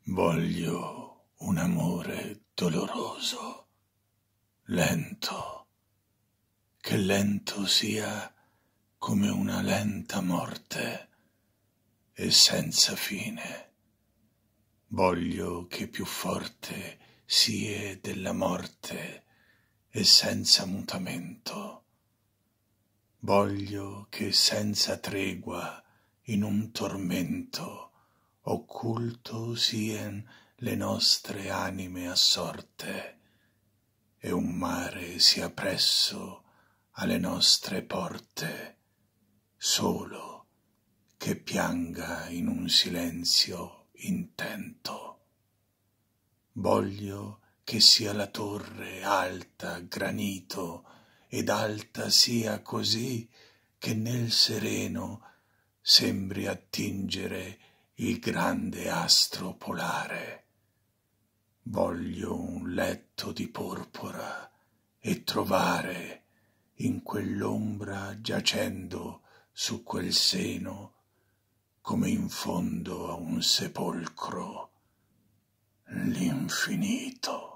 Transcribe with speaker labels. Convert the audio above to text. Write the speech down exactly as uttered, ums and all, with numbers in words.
Speaker 1: Voglio un amore doloroso, lento, che lento sia come una lenta morte e senza fine. Voglio che più forte sia della morte e senza mutamento. Voglio che senza tregua in un tormento occulto sien le nostre anime assorte e un mare sia presso alle nostre porte, solo che pianga in un silenzio intento. Voglio che sia la torre alta granito ed alta sia così che nel sereno sembri attingere il grande astro polare. Voglio un letto di porpora e trovare in quell'ombra giacendo su quel seno, come in fondo a un sepolcro, l'infinito.